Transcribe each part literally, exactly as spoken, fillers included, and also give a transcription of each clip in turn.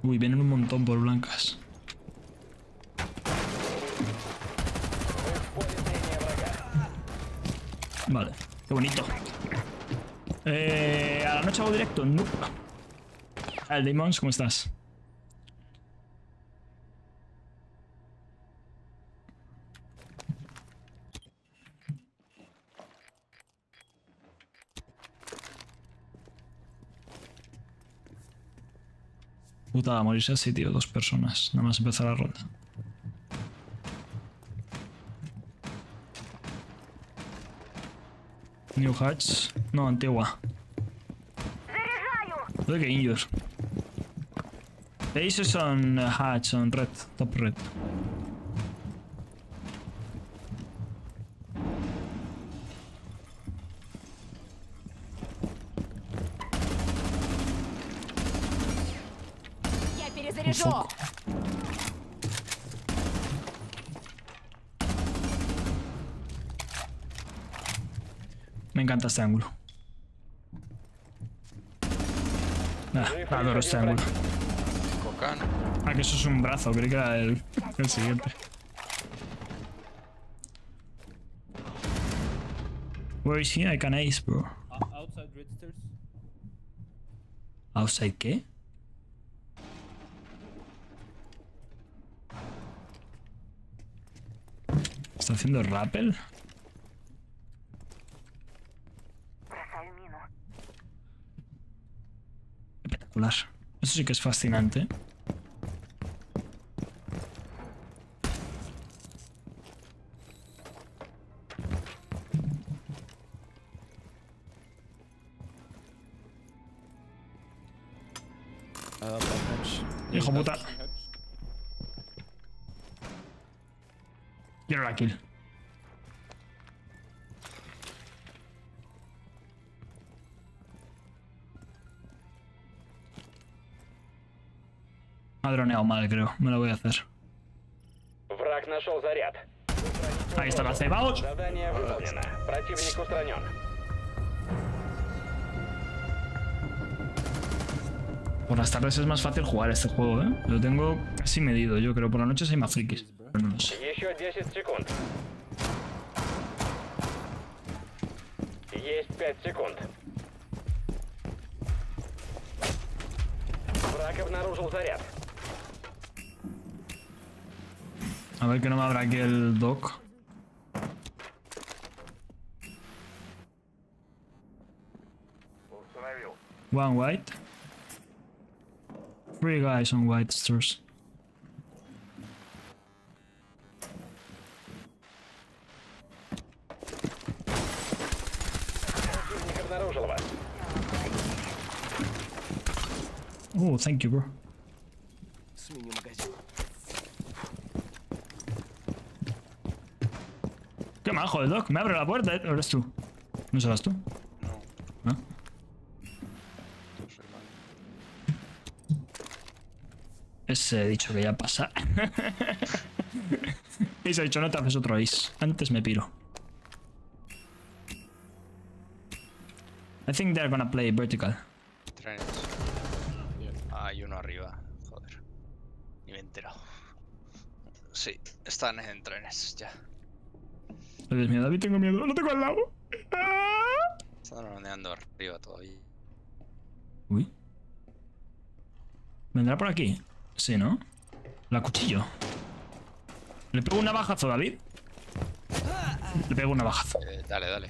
Uy, vienen un montón por blancas. Vale, qué bonito. Eh, ¿A la noche hago directo? No. El Demons, ¿cómo estás? Puta, a morirse así, tío. Dos personas. Nada más empezar la ronda. New Hatch. No, antigua. Look at injure. Aces on uh, Hatch, on red. Top red. Un foco. Me encanta este ángulo. Ah, adoro este ángulo. Ah, que eso es un brazo, creí que era el, el siguiente. Where is he? I can ace, bro. Outside red stairs. ¿Outside qué? ¿Está haciendo rappel? Espectacular. Eso sí que es fascinante. Uh, Hijo puta. Quiero la kill. Ha droneado mal, creo. Me lo voy a hacer. Ahí está la C. ¡Vamos! Por las tardes es más fácil jugar este juego, ¿eh? Lo tengo casi medido, yo creo. Por las noches hay más frikis. Pero no lo sé. A ver que no me abra aquí el dock. One white. Three guys on white stairs. Oh, thank you, bro. Qué majo el doc, me abre la puerta, ¿eh? ¿Eres tú? ¿No serás tú? No. ¿No? Yo soy malo. Ese dicho que ya pasa. Y se ha dicho, no te haces otro ace. Antes me piro. I think they're gonna play vertical. Trenes. Ah, hay uno arriba. Joder. Ni me he enterado. Sí, están en trenes ya. Dios mío, David, tengo miedo. ¡No tengo al lado! ¡Ah! Están rodeando arriba todavía. Uy. ¿Vendrá por aquí? Sí, ¿no? La cuchillo. ¿Le pego un navajazo, David? Le pego un navajazo. Eh, dale, dale.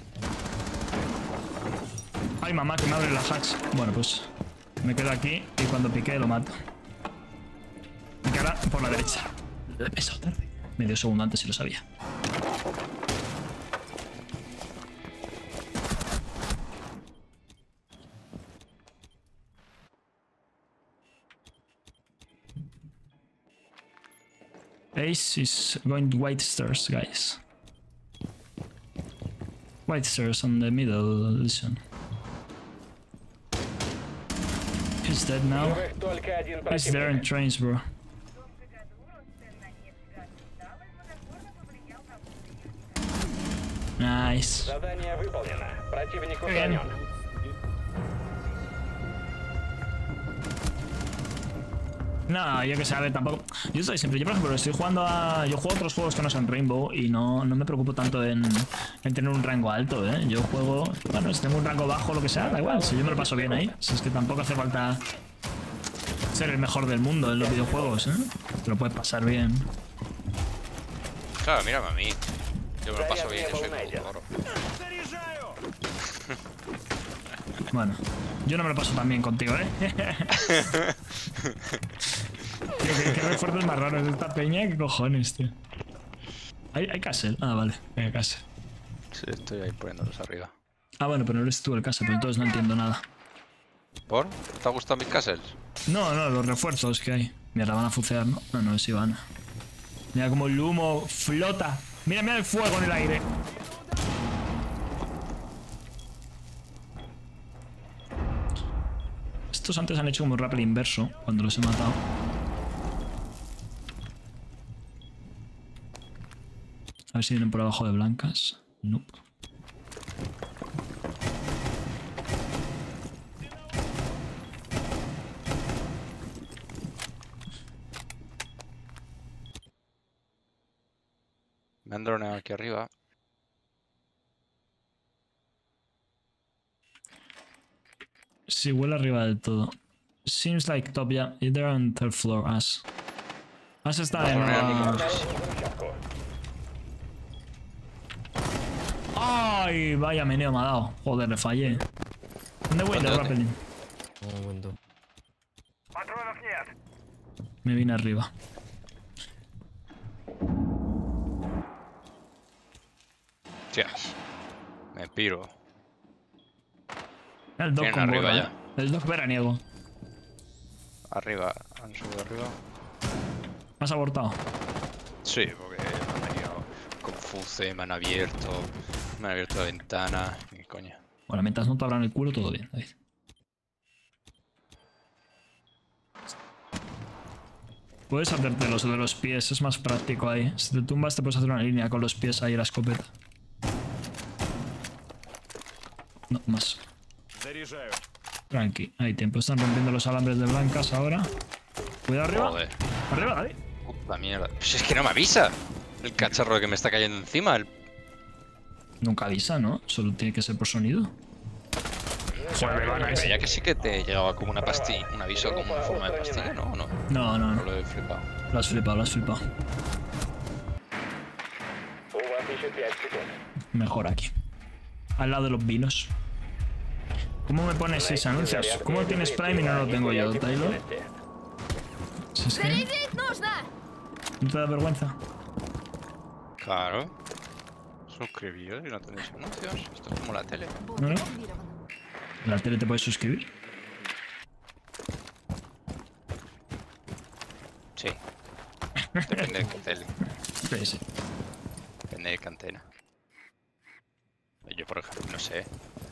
Ay, mamá, que me abre la hatch. Bueno, pues me quedo aquí y cuando pique lo mato. Y que ahora por la derecha. Lo he pensado tarde. Medio segundo antes si lo sabía. Ace is going to white stairs, guys. White stairs on the middle, listen. He's dead now. He's there in trains, bro. Nice. Bien. No, yo que sé, a ver, tampoco. Yo estoy siempre, yo por ejemplo, estoy jugando a. Yo juego otros juegos que no son Rainbow y no, no me preocupo tanto en, en tener un rango alto, ¿eh? Yo juego. Bueno, si tengo un rango bajo o lo que sea, da igual, si yo me lo paso bien ahí. Si es que tampoco hace falta ser el mejor del mundo en los videojuegos, ¿eh? Te lo puedes pasar bien. Claro, mírame a mí. Yo me lo paso bien, yo soy jugador. Bueno, yo no me lo paso tan bien contigo, ¿eh? Tío, ¿qué, qué refuerzos más raros de esta peña? ¿Qué cojones, tío? ¿Hay, hay castle? Ah, vale, hay castle. Sí, estoy ahí poniéndolos arriba. Ah, bueno, pero no eres tú el castle, pero entonces no entiendo nada. ¿Por? ¿Te han gustado mis castles? No, no, los refuerzos que hay. Mira, van a fucear, ¿no? No, no, es Ivana. Mira como el humo flota. Mira, mira el fuego en el aire. Estos antes han hecho como un rappel inverso cuando los he matado. A ver si vienen por abajo de blancas. Nope. Me han droneado aquí arriba. Sí, huele arriba del todo. Seems like top, yeah. They're on third floor, As. As está en la... ¡Ay! Vaya meneo me ha dado. Joder, le fallé. ¿Dónde voy de rappelling? Me vine arriba. Tías. Me piro. El dog Tienen con arriba gorra, ya. ¿eh? El dog veraniego. Arriba, han subido arriba. ¿Has abortado? Sí, porque me han venido con Fuce, me han abierto, me han abierto la ventana. ¿Qué coño? Bueno, mientras no te abran el culo, todo bien, David. Puedes hacerte los de los pies, es más práctico ahí. Si te tumbas te puedes hacer una línea con los pies ahí a la escopeta. No, más. Tranqui, hay tiempo. Están rompiendo los alambres de blancas ahora. Cuidado arriba. Joder. Arriba, David. Puta mierda. Pues es que no me avisa. El cacharro que me está cayendo encima. El... Nunca avisa, ¿no? Solo tiene que ser por sonido. Joder, van a ese. Ya que sí que te llegaba como una pastilla, un aviso como en forma de pastilla, ¿no? ¿O no? No, no, No no. lo he flipado. Lo has flipado, lo has flipado. Mejor aquí. Al lado de los vinos. ¿Cómo me pones seis anuncios? ¿Cómo tienes Prime y no lo tengo yo, Taylor? Si es que... ¿No te da vergüenza? Claro. Suscribíos y no tenéis anuncios. Esto es como la tele. ¿No, no? ¿En la tele te puedes suscribir? Sí. Depende de qué tele. Sí, sí. Depende de qué antena. Yo, por ejemplo, no sé. Eh,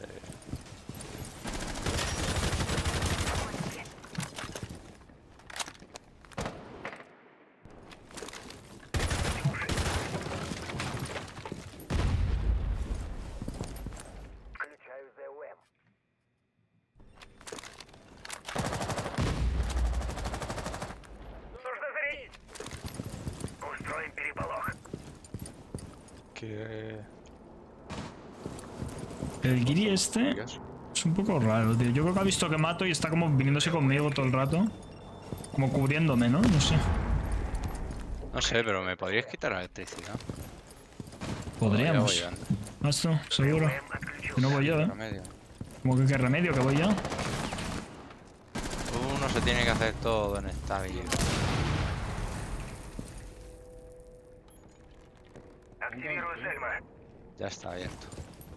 que... El guiri este digas. es un poco raro, tío. Yo creo que ha visto que mato y está como viniéndose conmigo todo el rato. Como cubriéndome, ¿no? No sé. No sé, pero me podrías quitar la electricidad. Podríamos. Ya voy ¿Vas tú? Seguro. Que no voy yo, ¿eh? remedio. Como que qué remedio que voy yo. Uno se tiene que hacer todo en esta vida. Ya está abierto.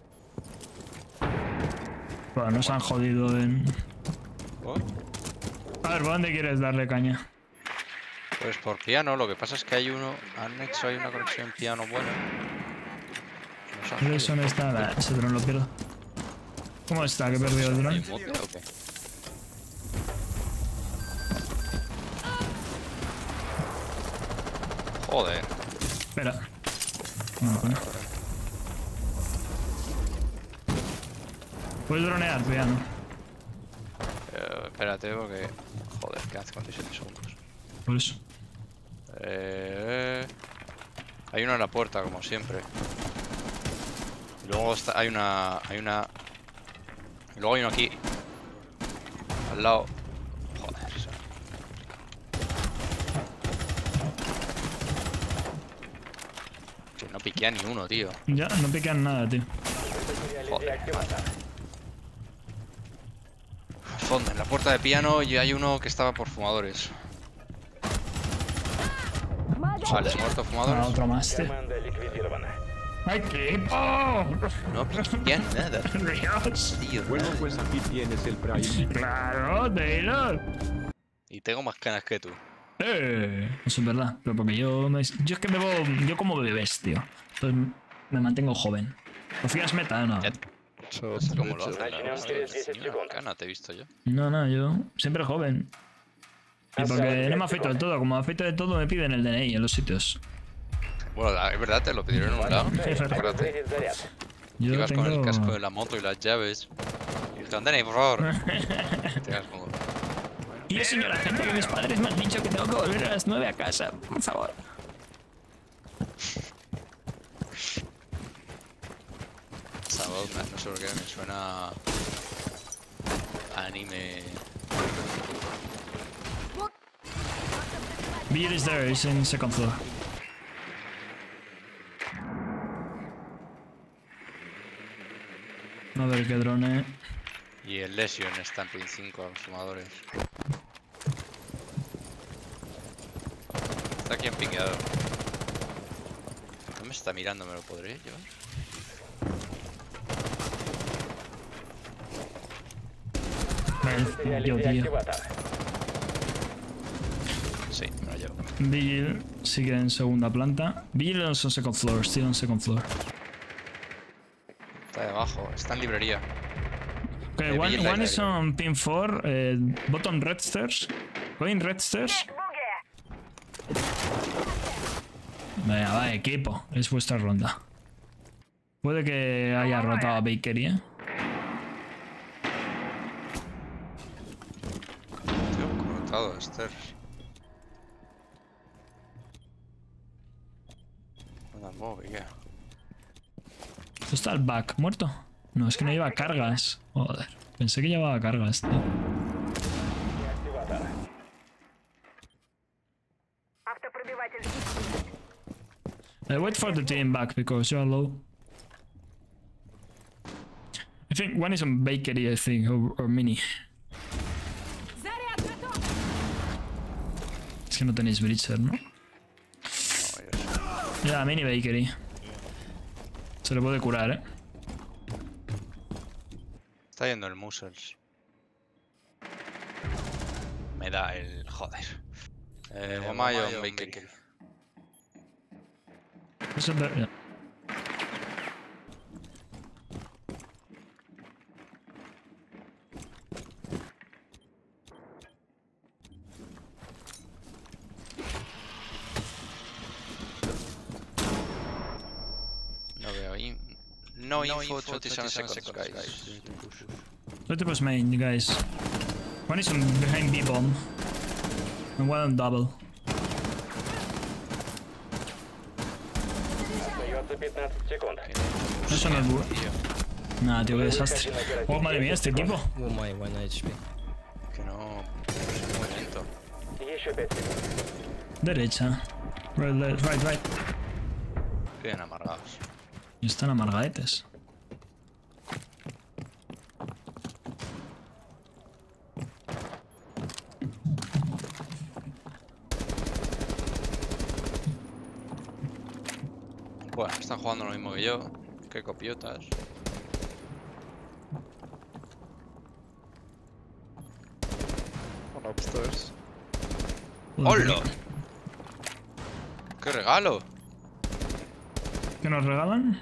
Bueno, nos han jodido en... ¿Oh? A ver, ¿por dónde quieres darle caña? Pues por piano, lo que pasa es que hay uno... Han hecho ahí una conexión piano buena. Nos han ¿El son está? Nah, ese dron lo pierdo. ¿Cómo está? ¿Que he perdido el ¿Hay dron? mute o qué? Joder. Espera. No, coño. Puedes dronear, piano. Eh, espérate porque... Joder, ¿qué hace con diecisiete segundos? Por eso. Eh... Hay uno en la puerta, como siempre. Y luego está, hay una... Hay una... Y luego hay uno aquí. Al lado. Joder. O sea. Que no piquea ni uno, tío. Ya, no piquean nada, tío. Joder. Al fondo, en la puerta de piano y hay uno que estaba por fumadores. Vale, muerto Ah, fumadores. otro más, tío. Команда ликвидирована. ¡Ay, qué! ¡Oh! No piquean nada. Dios. Tío, Bueno, nada. pues aquí tienes el Prime. Claro, Taylor. Y tengo más canas que tú. Eh, eso es verdad, pero porque yo me, yo es que bebo, yo como bebés, tío. Entonces me mantengo joven. ¿Confías meta o no? Ya- No sé cómo lo hacen. la Начнем verdad. через десять Ni una секунд. cana te he visto yo. No, no, yo siempre joven. Y porque no me afeito del todo, como me afeito de todo me piden el D N I en los sitios. Bueno, la- es verdad, te lo pidieron en un lado. Acuérdate. Activate заряд. Yo Ibas tengo... con el casco de la moto y las llaves. Y dijeron, Dani, por favor. Te quedas como... Y yo, señora gente, que mis padres me han dicho que tengo que volver a las nueve a casa, por favor. Esa voz, me- no sé por qué, me suena... a anime... Beer is there, it's in second floor. A ver qué drone. Y el Lesion está en Pin cinco a los fumadores. Está aquí en piqueado. No me está mirando, ¿me lo podré llevar? Vale, yo, tío. Деактиватор. Sí, me lo llevo. Vigil sigue en segunda planta. Vigil is on second floor, still on second floor. Está debajo, está en librería. Okay, Eh, one, Vigil one light is on pin four, uh, bottom red stairs. Going red stairs. Venga, va, equipo. Es vuestra ronda. Puede que haya rotado a Bakery, eh. Tío, cortado, Esther. Anda, móvil, ¿qué? ¿Dónde está el back? ¿Muerto? No, es que no lleva cargas. Joder. Pensé que llevaba cargas, tío. Деактиватор. Uh, wait for the team back because you're low. I think one is on Bakery, I think, or, or Mini. Es que no tenéis Breacher, ¿no? No, yo sé. Ya, Mini Bakery. Se le puede curar, ¿eh? Está yendo el Muscles. Me da el... joder. Eh, Guamayo Bakery. Eso es ver- ya. No veo in... No, info, twenty-seven seconds, guys. Let it was main, you guys. One is on behind B bomb. And one on double. Остается пятнадцать секунд. Eso no es bu- Tío, Nah, tío, qué desastre. Oh, madre mía, este equipo. Oh my, one H P. que no... Es muy lento. Еще пять секунд. Derecha. Right, left, right, right. Bien amargados. Y están amargadetes. Bueno, están jugando lo mismo que yo. Qué copiotas. One upstairs. ¡Hola! ¡Qué regalo! ¿Qué nos regalan?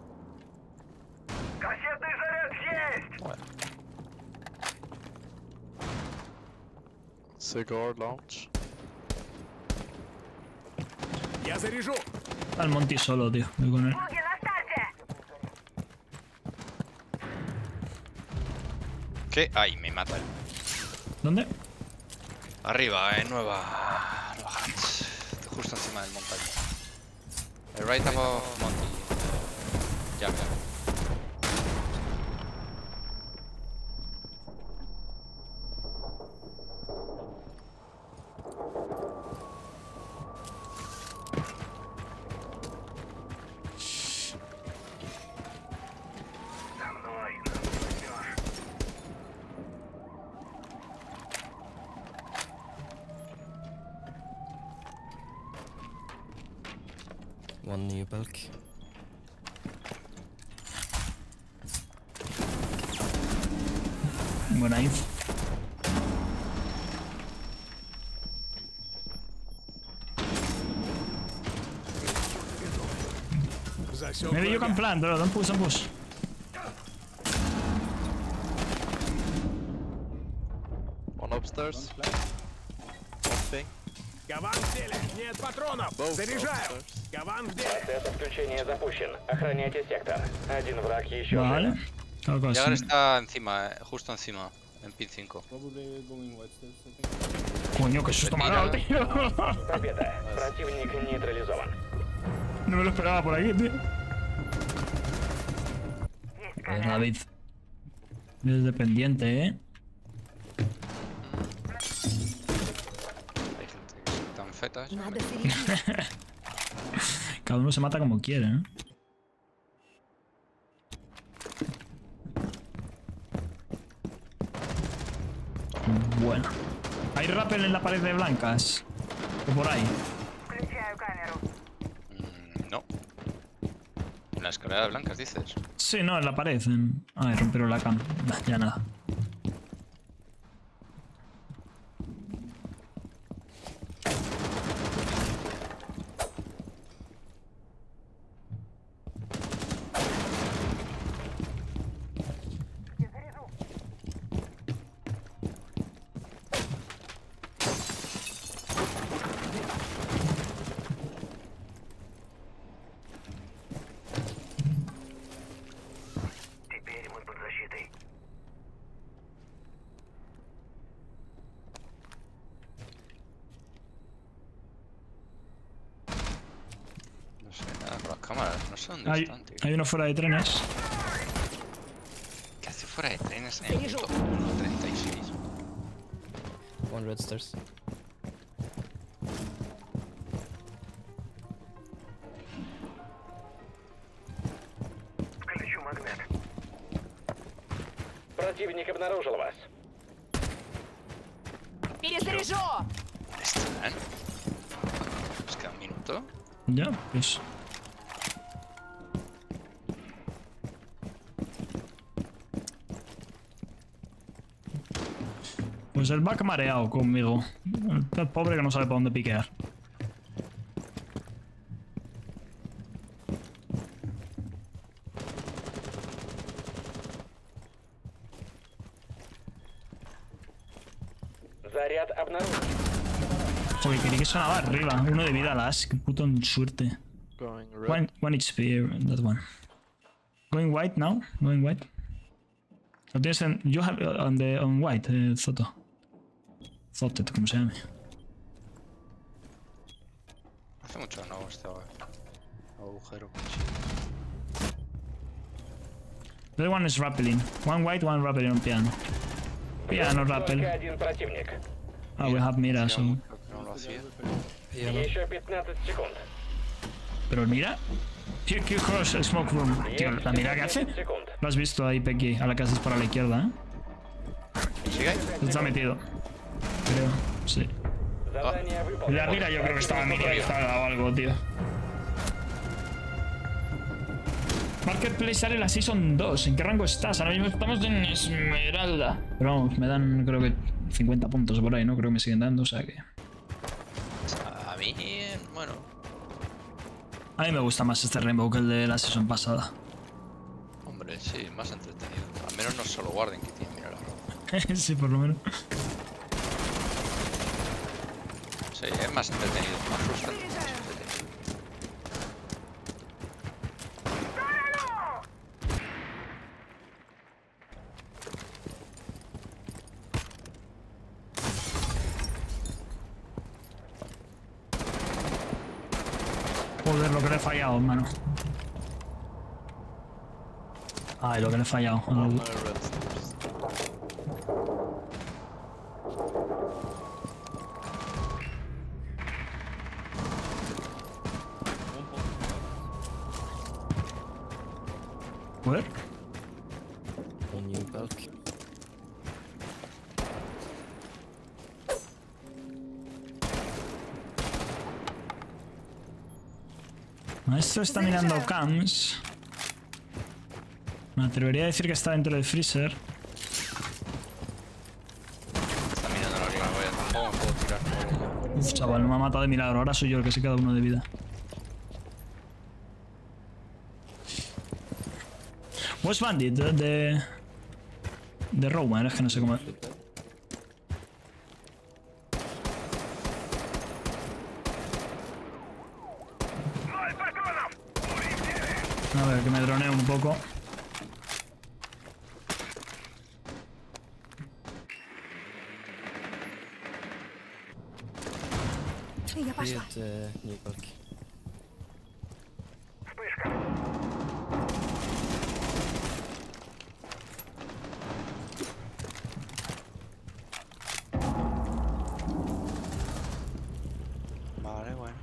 Cigar lounge. Al Monty solo, tío. Voy con él. ¿Qué? ¡Ay, me mata! ¿Dónde? Arriba, en nueva... Justo encima del montaña. El right above Monty. Ya, mira. One new bulk. Buena info. Maybe you can plant, bro. Don't push, don't push. One upstairs. One thing. Гаван в деле! Нет патронов! Both Заряжаю! upstairs. Гаван в деле! Процесс отключения запущен. Охраняйте сектор. Один враг еще Vale. жив. Algo Jagger así. está encima, eh, justo encima. En pin cinco. Probably going white stairs, I think. Coño, qué susto me ha dado, tío. Победа. Противник нейтрализован. No me lo esperaba por aquí, tío. Joder, David. Es dependiente, eh. Hay gente que se tan fetas. Надо зарядить. Cada uno se mata como quiere, ¿eh? Bueno. ¿Hay rappel en la pared de blancas? ¿O por ahí? Mm, no. En la escalera de blancas dices. Sí, no, en la pared. En... Ay, rompieron la cam. Nah, ya nada. No sé nada por las cámaras. No sé dónde Hay, están, tío. hay uno fuera de trenes. ¿Qué hace fuera de trenes en el punto uno treinta y seis? One red stairs. Противник обнаружил вас. Перезаряжу! ¿Están? ¿Es que un minuto? Ya, pues. Pues el back mareado conmigo. El pobre que no sabe por dónde piquear. Заряд обнаружен. Joder, quería que sonaba arriba. Uno de vida las. Qué puto suerte. Going red. One, one H P, that one. Going white now? Going white? Lo tienes en... You have on the... on white, eh, Zoto. Zotet, como se llame. Hace mucho que no hago este agujero. The other one is rappelling. One white, one rappelling on piano. Piano rappel. Только один противник. Ah, we have mira, so... No lo hacía. Еще пятнадцать секунд. Pero el mira... Tío, que cross el smoke room. Tío, la mira que hace. десять секунд. Lo has visto ahí, Pequi, a la que haces para la izquierda, ¿eh? ¿Sigue ahí? Está metido. Creo, sí. Задание выполнено. La mira yo creo que estaba minializada o algo, tío. Marketplace sale la Season dos. ¿En qué rango estás? Ahora mismo estamos en Esmeralda. Pero vamos, me dan creo que cincuenta puntos por ahí, ¿no? Creo que me siguen dando, o sea que... A mí, bueno. A mí me gusta más este Rainbow que el de la Season pasada. Hombre, sí, más entretenido. Al menos no es solo Warden que tiene, mira la ropa. Sí, por lo menos. Sí, es más entretenido, más frustrante. Más entretenido. Joder, lo que le he fallado, hermano. Ay, lo que le he fallado. One uh, red stairs. Joder. One new bulk. Maestro está mirando cams. Me atrevería a decir que está dentro del freezer. Está mirando la orilla, voy a tampoco me puedo tirar por ella. Uf, chaval, no me ha matado de milagro. Ahora soy yo el que se queda uno de vida. West Bandit de... De, de Roman, es que no sé cómo... A ver, que me droneo un poco. Я пошла. Get uh, new bulk. Vale, bueno.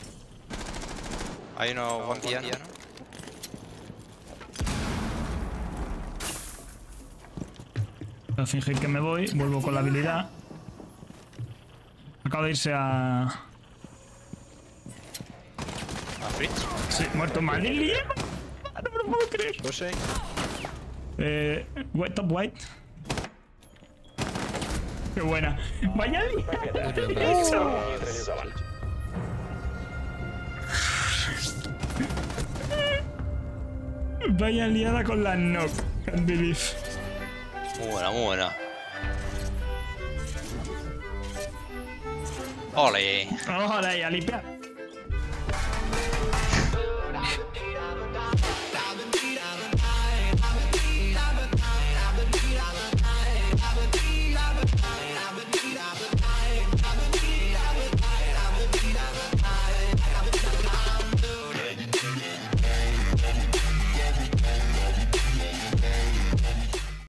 Hay uno, buen piano. Voy a fingir que me voy, vuelvo con la habilidad. Acabo de irse a... ¿A Fritz? Sí, muerto mal. No me lo puedo creer. Pushing. Eh, white, top white. Qué buena. Vaya li- Eso. Нейтрализован. Vaya liada con la knock. Can't believe. Muy buena, muy buena. Ole. Vamos a limpiar.